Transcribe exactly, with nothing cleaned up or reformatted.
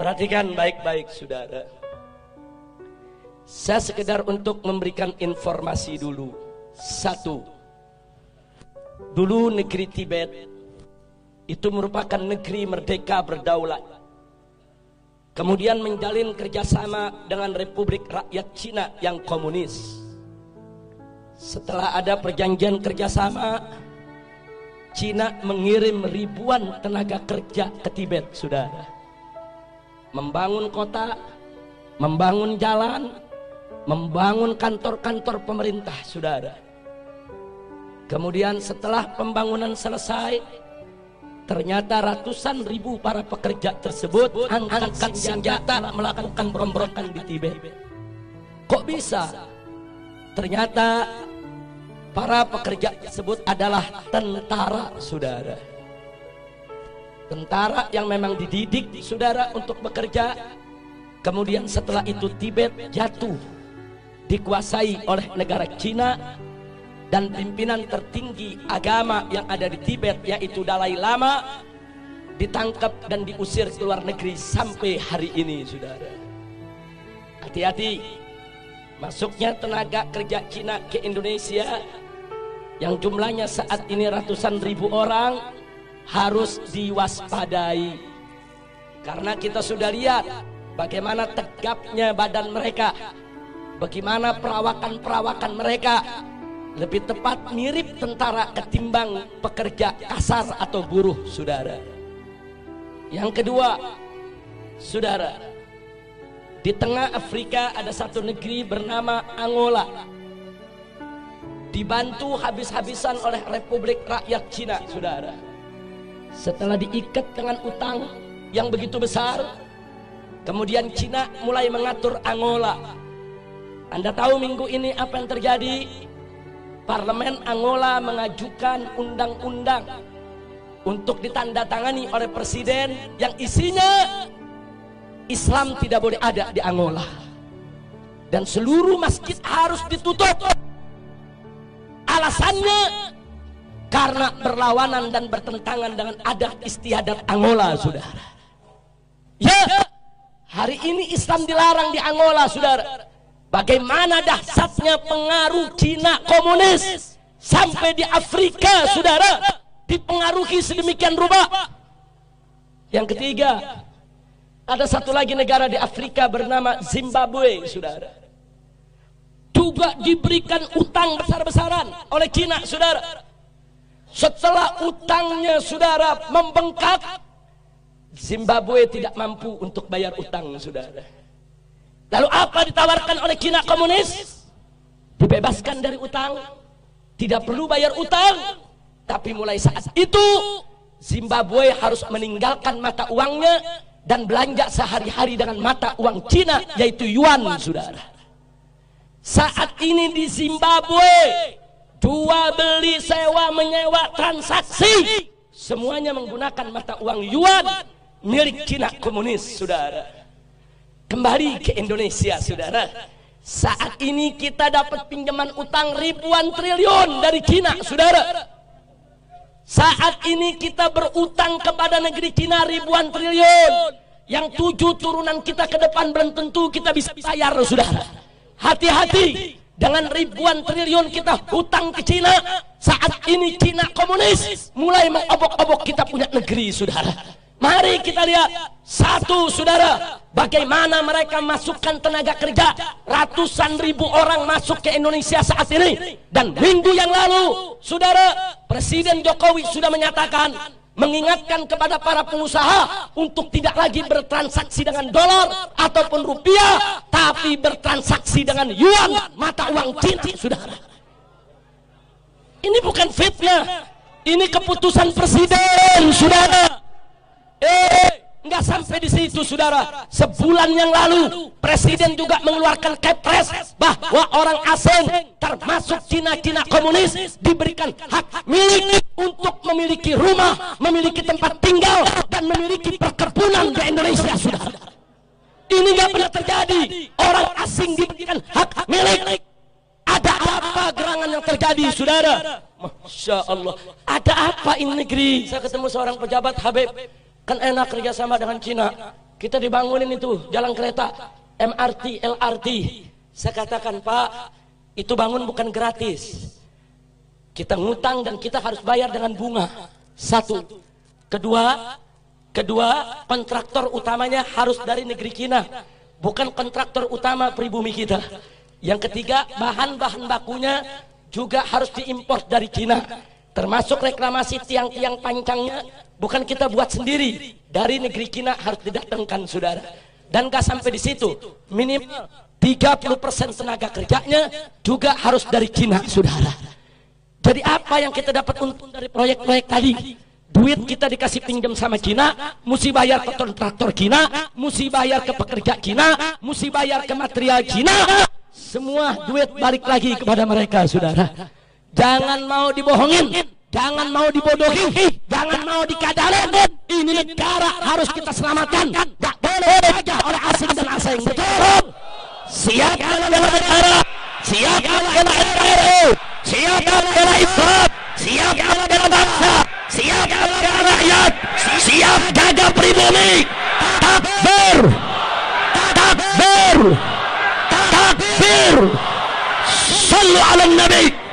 Perhatikan baik-baik saudara. Saya sekedar untuk memberikan informasi dulu. Satu, dulu negeri Tibet itu merupakan negeri merdeka berdaulat. Kemudian menjalin kerjasama dengan Republik Rakyat Cina yang komunis. Setelah ada perjanjian kerjasama, Cina mengirim ribuan tenaga kerja ke Tibet, saudara. Membangun kota, membangun jalan, membangun kantor-kantor pemerintah, saudara. Kemudian setelah pembangunan selesai, ternyata ratusan ribu para pekerja tersebut angkat senjata melakukan pemberontakan di Tibet. Kok bisa? Ternyata para pekerja tersebut adalah tentara, saudara. Tentara yang memang dididik, saudara, untuk bekerja. Kemudian setelah itu Tibet jatuh, dikuasai oleh negara Cina. Dan pimpinan tertinggi agama yang ada di Tibet, yaitu Dalai Lama, ditangkap dan diusir ke luar negeri sampai hari ini, saudara. Hati-hati, masuknya tenaga kerja Cina ke Indonesia yang jumlahnya saat ini ratusan ribu orang harus diwaspadai. Karena kita sudah lihat bagaimana tegapnya badan mereka, bagaimana perawakan-perawakan mereka. Lebih tepat mirip tentara ketimbang pekerja kasar atau buruh, saudara. Yang kedua, saudara, di tengah Afrika ada satu negeri bernama Angola, dibantu habis-habisan oleh Republik Rakyat Cina, saudara. Setelah diikat dengan utang yang begitu besar, kemudian Cina mulai mengatur Angola. Anda tahu minggu ini apa yang terjadi? Parlemen Angola mengajukan undang-undang untuk ditandatangani oleh presiden yang isinya Islam tidak boleh ada di Angola dan seluruh masjid harus ditutup. Alasannya karena berlawanan dan bertentangan dengan adat istiadat Angola, saudara. Ya, hari ini Islam dilarang di Angola, saudara. Bagaimana dahsyatnya pengaruh Cina komunis sampai di Afrika, saudara, dipengaruhi sedemikian rupa. Yang ketiga, ada satu lagi negara di Afrika bernama Zimbabwe, saudara, juga diberikan utang besar-besaran oleh Cina, saudara. Setelah utangnya, saudara, membengkak, Zimbabwe tidak mampu untuk bayar utang, saudara. Lalu apa ditawarkan oleh Cina komunis? Dibebaskan dari utang, tidak perlu bayar utang. Tapi mulai saat itu Zimbabwe harus meninggalkan mata uangnya dan belanja sehari-hari dengan mata uang Cina, yaitu yuan, saudara. Saat ini di Zimbabwe, jual beli, sewa menyewa, transaksi semuanya menggunakan mata uang yuan milik Cina komunis, saudara. Kembali ke Indonesia, saudara. Saat ini kita dapat pinjaman utang ribuan triliun dari Cina, saudara. Saat ini kita berutang kepada negeri Cina ribuan triliun, yang tujuh turunan kita ke depan belum tentu kita bisa bayar, saudara. Hati-hati dengan ribuan triliun kita hutang ke Cina. Saat ini Cina komunis mulai mengobok-obok kita punya negeri, saudara. Mari kita lihat satu, saudara, bagaimana mereka masukkan tenaga kerja. Ratusan ribu orang masuk ke Indonesia saat ini. Dan minggu yang lalu, saudara, Presiden Jokowi sudah menyatakan, mengingatkan kepada para pengusaha untuk tidak lagi bertransaksi dengan dolar ataupun rupiah, tapi bertransaksi dengan yuan, mata uang Cina, saudara. Ini bukan fitnah, ini keputusan presiden, saudara. Eh, nggak sampai di situ, saudara. Sebulan yang lalu presiden juga mengeluarkan kepres bahwa orang asing termasuk Cina-Cina komunis diberikan hak milik untuk memiliki rumah, memiliki tempat tinggal, dan memiliki perkebunan di Indonesia, saudara. Ini nggak pernah terjadi. Orang asing diberikan hak milik. Ada apa gerangan yang terjadi, saudara? Masya Allah. Ada apa ini negeri? Saya ketemu seorang pejabat, Habib, kan enak kerjasama dengan Cina. kita dibangunin itu jalan kereta, M R T, L R T. Saya katakan, Pak, itu bangun bukan gratis. Kita ngutang dan kita harus bayar dengan bunga. Satu. Kedua, kedua kontraktor utamanya harus dari negeri Cina, bukan kontraktor utama pribumi kita. Yang ketiga, bahan-bahan bakunya juga harus diimpor dari Cina, termasuk reklamasi tiang-tiang pancangnya bukan kita buat sendiri, dari negeri Cina harus didatangkan, saudara. Dan gak sampai di situ, minimal tiga puluh persen tenaga kerjanya juga harus dari Cina, saudara. Jadi apa yang kita dapat untung dari proyek-proyek tadi? Duit kita dikasih pinjam sama Cina, mesti bayar ke kontraktor Cina, mesti bayar ke pekerja Cina, mesti bayar ke material Cina. Semua duit balik lagi kepada mereka, saudara. Jangan mau dibohongin, jangan mau dibodohi, jangan mau dikadalin. Ini negara harus kita selamatkan. Gak boleh saja oleh asing dan asing. Betul. Siap bela negara, siap bela N K R I, siap bela Islam, siap bela bangsa, siap bela rakyat, siap jaga pribumi. Takbir, takbir, takbir. Sallu ala Nabi.